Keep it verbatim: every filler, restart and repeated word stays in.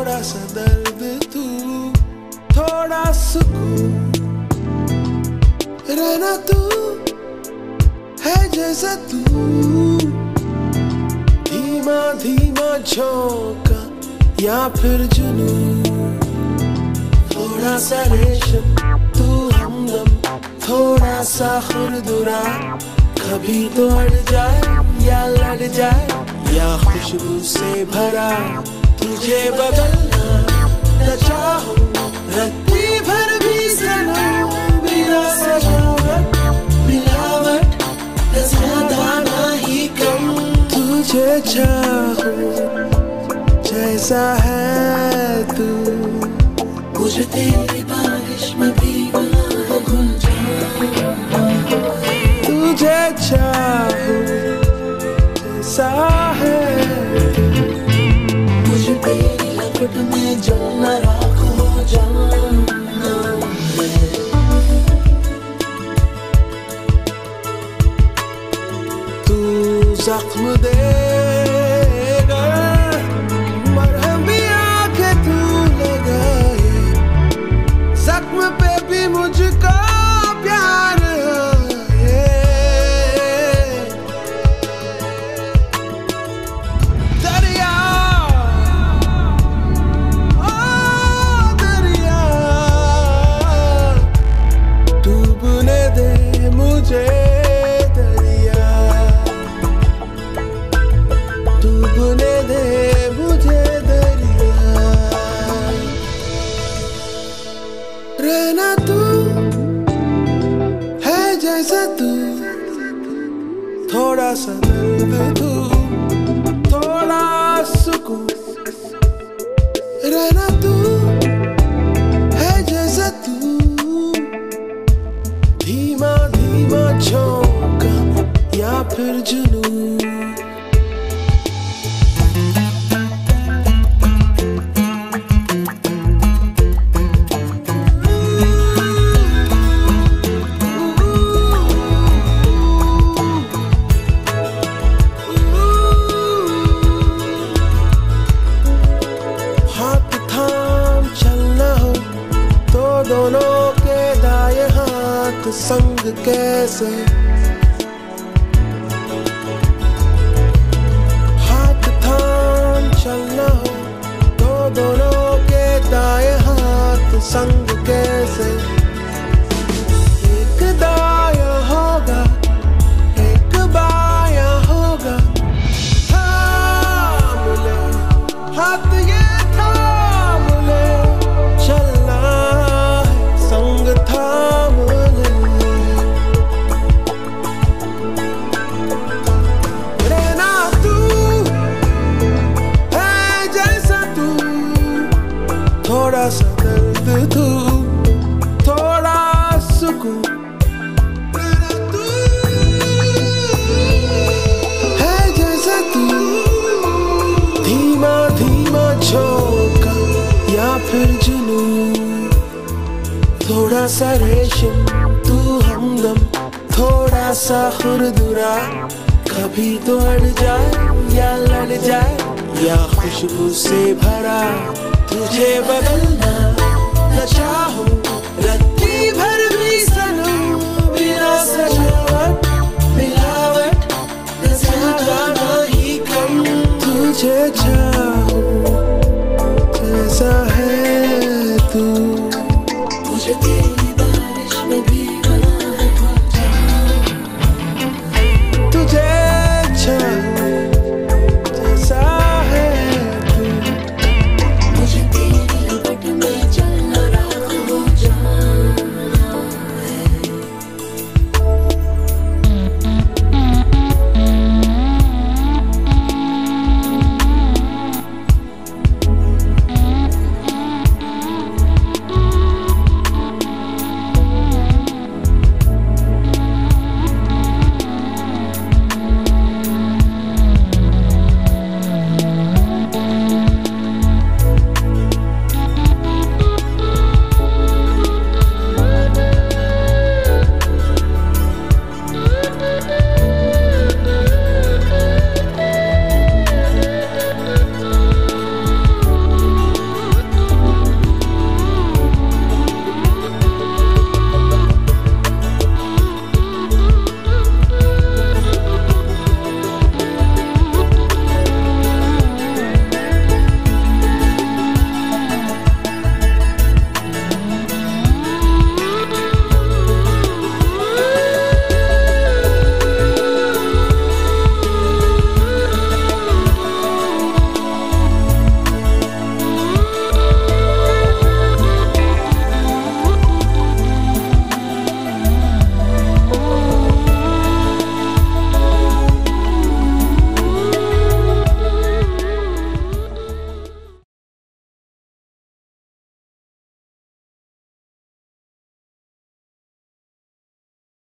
थोड़ा सा दर्द तू, थोड़ा सुकून। रहना तू है जैसा तू, धीमा धीमा झोंका या फिर जुनून। थोड़ा सा रेशम तू हमदम, थोड़ा सा खुरदुरा। कभी तो अड़ जाए या लड़ जाए, या खुशबू से भरा। तुझे बदलना न चाहूं रत्ती भर भी सनम, बिना सजावट मिलावट न ज्यादा ना ही कम। तुझे चाहूं जैसा है तू, मुझे तेरी बारिश में भीगना है घुल जाऊं। तुझे चाहूं जैसा है तू, मुझे तेरी लपट में जलना राख हो जाना है। तू जख्म दे पे भी मुझको प्यार है। दरिया ओ दरिया, डूबने दे मुझे दरिया, डूबने दे मुझे दरिया। रहना तू है जैसा तू, थोड़ा सा दर्द तू, थोड़ा सुकून। रहना तू है जैसा तू, धीमा धीमा झोंका या फिर जुनून। दोनों के दाएं हाथ संग कैसे, हाथ थाम चलना हो तो दोनों के दाएं हाथ संग कैसे। एक दायां होगा एक बायां होगा, थाम ले हाथ ये थाम ले, चलना संग थाम ले। रहना तू है जैसा तू, थोड़ा सा दर्द तू, थोड़ा सुकून। रहना तू है जैसा तू, धीमा धीमा झोंका या फिर जुनून। थोड़ा सा रेशम तू हमदम, थोड़ा सा खुरदुरा। कभी तो अड़ जाए या लड़ जाए, या खुशबू से भरा। तुझे बदलना न चाहूं रत्ती भर भी सनम, बिना सजावट मिलावट न ज्यादा ना ही कम। तुझे